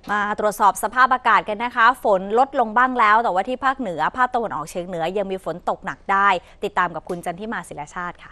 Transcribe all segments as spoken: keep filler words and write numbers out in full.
มาตรวจสอบสภาพอากาศกันนะคะฝนลดลงบ้างแล้วแต่ว่าที่ภาคเหนือภาคตะวันออกเฉียงเหนือยังมีฝนตกหนักได้ติดตามกับคุณจันทิมาศิลาชาติค่ะ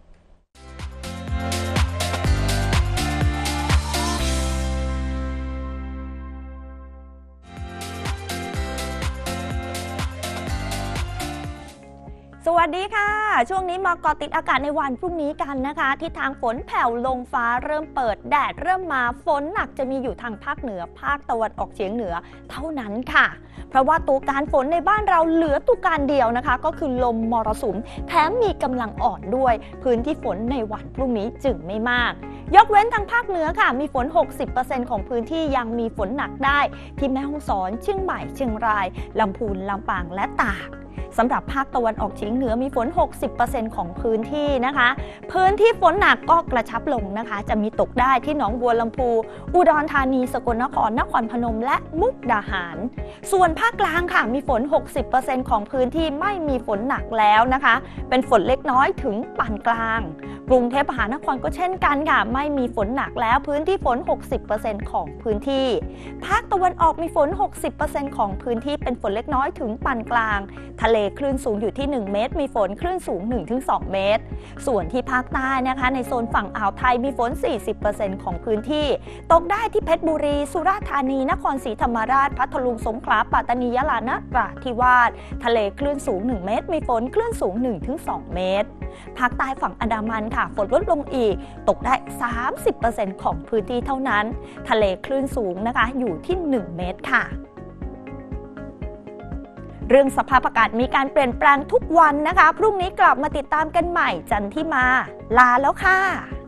สวัสดีค่ะช่วงนี้มาเกาะติดอากาศในวันพรุ่งนี้กันนะคะทิศทางฝนแผ่วลงฟ้าเริ่มเปิดแดดเริ่มมาฝนหนักจะมีอยู่ทางภาคเหนือภาคตะวันออกเฉียงเหนือเท่านั้นค่ะเพราะว่าตัวการฝนในบ้านเราเหลือตัวการเดียวนะคะก็คือลมมรสุมแถมมีกำลังอ่อนด้วยพื้นที่ฝนในวันพรุ่งนี้จึงไม่มากยกเว้นทางภาคเหนือค่ะมีฝน หกสิบเปอร์เซ็นต์ ของพื้นที่ยังมีฝนหนักได้ที่แม่ฮ่องสอนเชียงใหม่เชียงรายลำพูนลำปางและตากสำหรับภาคตะวันออกเฉียงเหนือมีฝน หกสิบเปอร์เซ็นต์ ของพื้นที่นะคะพื้นที่ฝนหนักก็กระชับลงนะคะจะมีตกได้ที่หนองบัวลำพูอุดรธานีสกลนครนครพนมและมุกดาหารส่วนภาคกลางค่ะมีฝน หกสิบเปอร์เซ็นต์ ของพื้นที่ไม่มีฝนหนักแล้วนะคะเป็นฝนเล็กน้อยถึงปานกลางกรุงเทพมหานครก็เช่นกันค่ะไม่มีฝนหนักแล้วพื้นที่ฝน หกสิบเปอร์เซ็นต์ ของพื้นที่ภาคตะวันออกมีฝน หกสิบเปอร์เซ็นต์ ของพื้นที่เป็นฝนเล็กน้อยถึงปานกลางทะเลคลื่นสูงอยู่ที่หนึ่งเมตรมีฝนคลื่นสูง หนึ่งถึงสอง เมตรส่วนที่ภาคใต้นะคะในโซนฝั่งอ่าวไทยมีฝน สี่สิบเปอร์เซ็นต์ ของพื้นที่ตกได้ที่เพชรบุรีสุราษฎร์ธานีนครศรีธรรมราชพัทลุงสงขลาปัตตานียะลานราธิวาสทะเลคลื่นสูงหนึ่งเมตรมีฝนคลื่นสูง หนึ่งถึงสอง เมตรภาคใต้ฝั่งอันดามันค่ะฝนลดลงอีกตกได้ สามสิบเปอร์เซ็นต์ ของพื้นที่เท่านั้นทะเลคลื่นสูงนะคะอยู่ที่หนึ่งเมตรค่ะเรื่องสภาพอากาศมีการเปลี่ยนแปลงทุกวันนะคะพรุ่งนี้กลับมาติดตามกันใหม่จันทิมาลาแล้วค่ะ